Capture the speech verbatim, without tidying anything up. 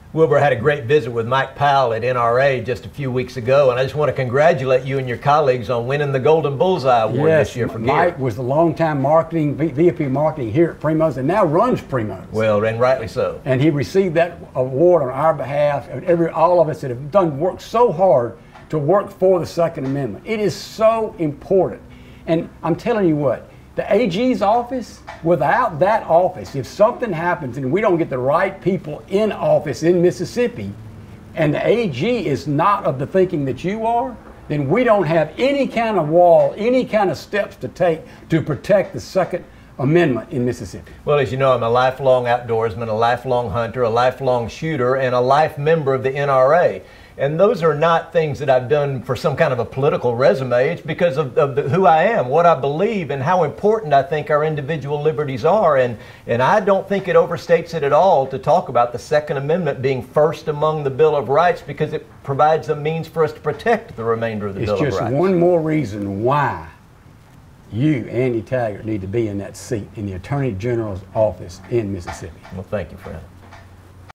Wilbur, had a great visit with Mike Powell at N R A just a few weeks ago, and I just want to congratulate you and your colleagues on winning the Golden Bullseye Award yes, this year for Mike gear. was the longtime marketing, V P marketing here at Primos, and now runs Primos. Well, and rightly so. And he received that award on our behalf, and every, all of us that have done work so hard to work for the Second Amendment. It is so important. And I'm telling you what, the A G's office, without that office, if something happens and we don't get the right people in office in Mississippi, and the A G is not of the thinking that you are, then we don't have any kind of wall, any kind of steps to take to protect the Second Amendment in Mississippi. Well, as you know, I'm a lifelong outdoorsman, a lifelong hunter, a lifelong shooter, and a life member of the N R A. And those are not things that I've done for some kind of a political resume. It's because of, of the, who I am, what I believe, and how important I think our individual liberties are. And, and I don't think it overstates it at all to talk about the Second Amendment being first among the Bill of Rights, because it provides a means for us to protect the remainder of the it's Bill of Rights. It's just one more reason why you, Andy Taggart, need to be in that seat in the Attorney General's office in Mississippi. Well, thank you, friend.